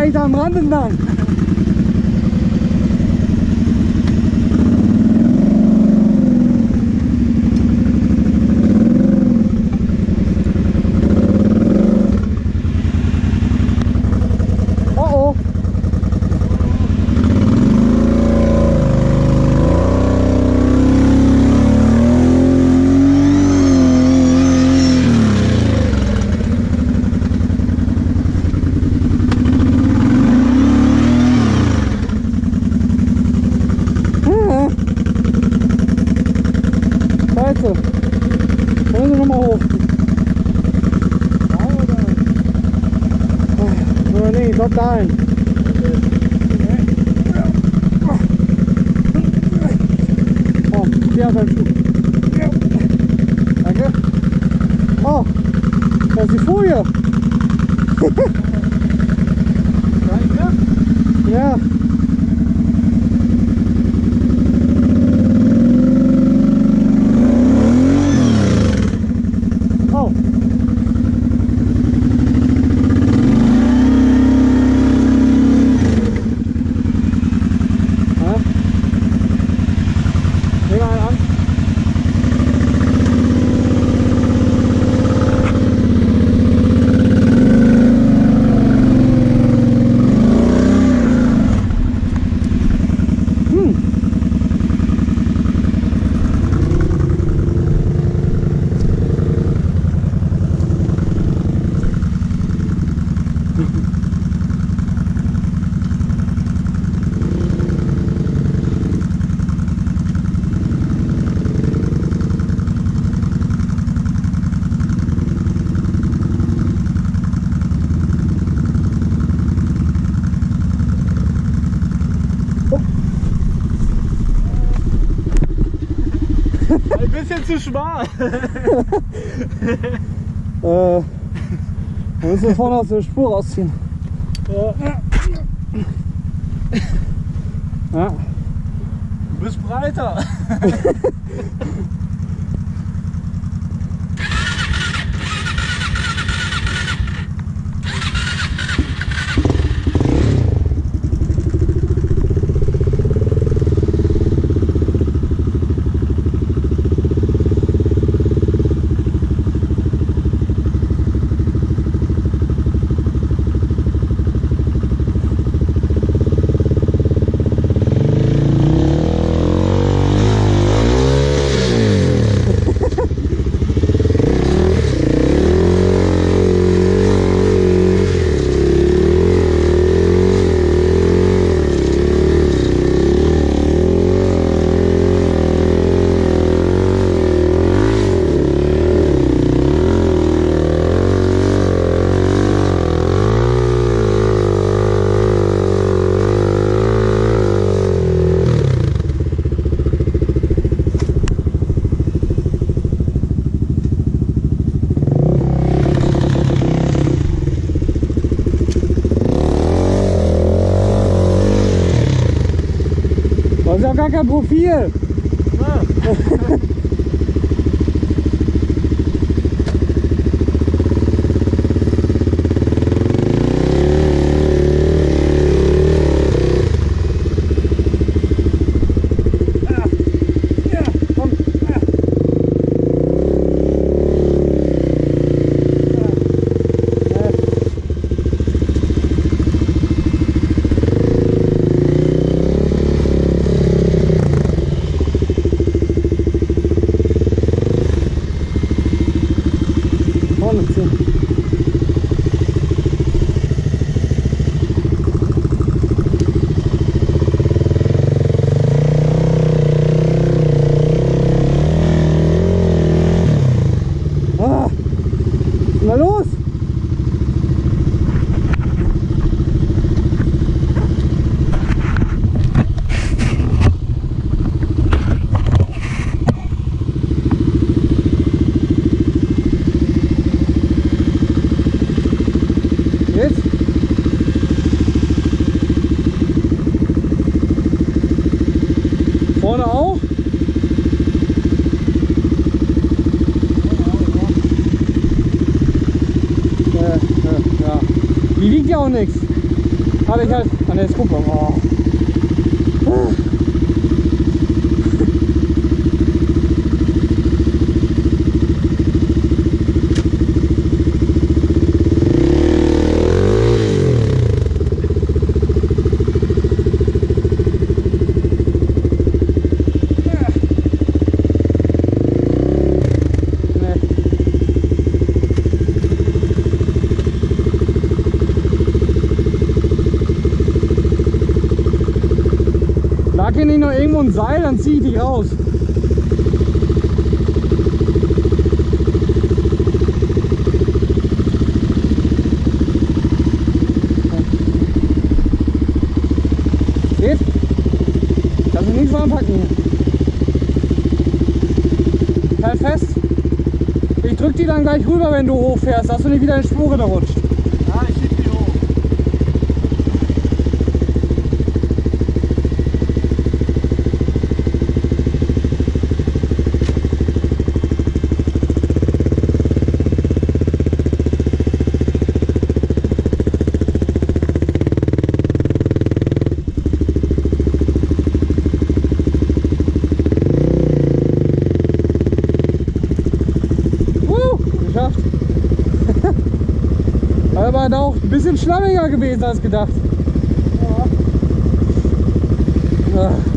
direkt am Rand entlang. Oh oh. Scheiße. Da müssen wir nochmal hoch. Oder nee, ich glaube dahin. Oh, hier hat ein Schuh. Danke. Oh, das ist die Folie. Ja. Oh. Ja. Leg mal einen an. Ein bisschen zu schmal. Wir müssen vorne aus der Spur rausziehen. Ja. Ja. Du bist breiter. Das ist ja gar kein Profil. Ja. Vorne ziehen. Ah, na los! Jetzt? Vorne auch? Ja. Die wiegt ja auch nichts. Warte, ich halt. Ah ne, ist Kupplung. Oh. Lag hier nicht noch irgendwo ein Seil, dann ziehe ich dich raus. Geht? Kannst du nichts anpacken hier. Halt fest. Ich drück die dann gleich rüber, wenn du hochfährst, dass du nicht wieder in Spuren rutscht. Ja, ich schieb die hoch. Geschafft. Aber da auch ein bisschen schlammiger gewesen als gedacht. Ja. Ja.